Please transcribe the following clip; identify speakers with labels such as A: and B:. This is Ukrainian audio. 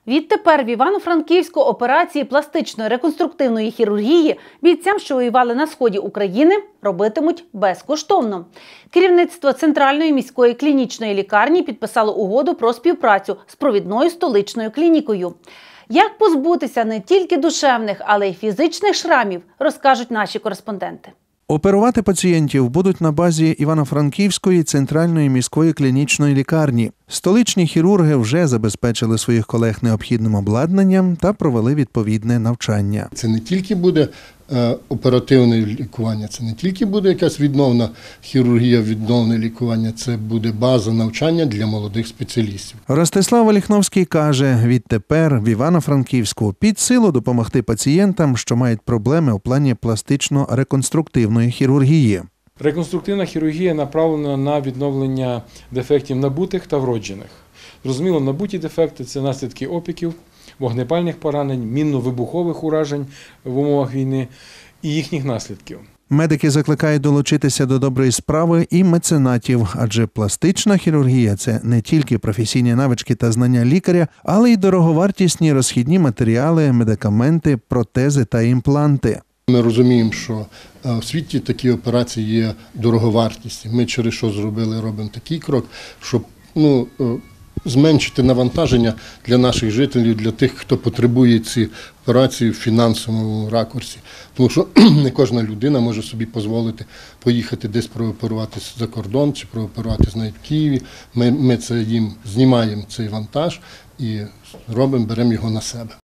A: Відтепер в Івано-Франківську операції пластичної реконструктивної хірургії бійцям, що воювали на сході України, робитимуть безкоштовно. Керівництво Центральної міської клінічної лікарні підписало угоду про співпрацю з провідною столичною клінікою. Як позбутися не тільки душевних, але й фізичних шрамів, розкажуть наші кореспонденти.
B: Оперувати пацієнтів будуть на базі Івано-Франківської центральної міської клінічної лікарні. Столичні хірурги вже забезпечили своїх колег необхідним обладнанням та провели відповідне навчання.
C: Це не тільки буде оперативне лікування, це не тільки буде якась відновна хірургія, відновне лікування, це буде база навчання для молодих спеціалістів.
B: Ростислав Оліхновський каже, відтепер в Івано-Франківську під силу допомогти пацієнтам, що мають проблеми у плані пластично-реконструктивної хірургії.
D: Реконструктивна хірургія направлена на відновлення дефектів набутих та вроджених. Зрозуміло, набуті дефекти – це наслідки опіків, вогнепальних поранень, мінно-вибухових уражень в умовах війни і їхніх наслідків.
B: Медики закликають долучитися до доброї справи і меценатів, адже пластична хірургія – це не тільки професійні навички та знання лікаря, але й дороговартісні розхідні матеріали, медикаменти, протези та імпланти.
C: Ми розуміємо, що в світі такі операції є дороговартісні. Ми через що робимо такий крок, щоб зменшити навантаження для наших жителів, для тих, хто потребує ці операції в фінансовому ракурсі. Тому що не кожна людина може собі дозволити поїхати десь прооперуватися за кордон чи прооперуватися навіть в Києві. Ми їм знімаємо цей вантаж і беремо його на себе.